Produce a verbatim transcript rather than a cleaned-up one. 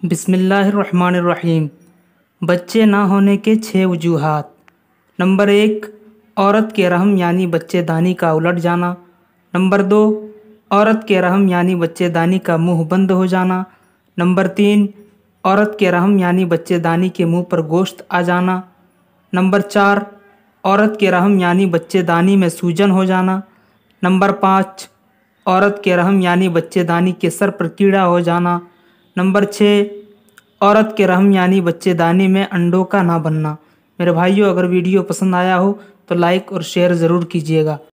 बिस्मिल्लाहिर्रहमानिर्रहीम। बच्चे ना होने के छः वजूहात। नंबर एक, औरत के रहम यानी बच्चेदानी का उलट जाना। नंबर दो, औरत के रहम यानी बच्चेदानी का मुंह बंद हो जाना। नंबर तीन, औरत के रहम यानी बच्चेदानी के मुंह पर गोश्त आ जाना। नंबर चार, औरत के रहम यानी बच्चेदानी में सूजन हो जाना। नंबर पाँच, औरत के रहम यानी बच्चेदानी के सर पर कीड़ा हो जाना। नंबर छः, औरत के रहम यानी बच्चेदानी में अंडों का ना बनना। मेरे भाइयों, अगर वीडियो पसंद आया हो तो लाइक और शेयर ज़रूर कीजिएगा।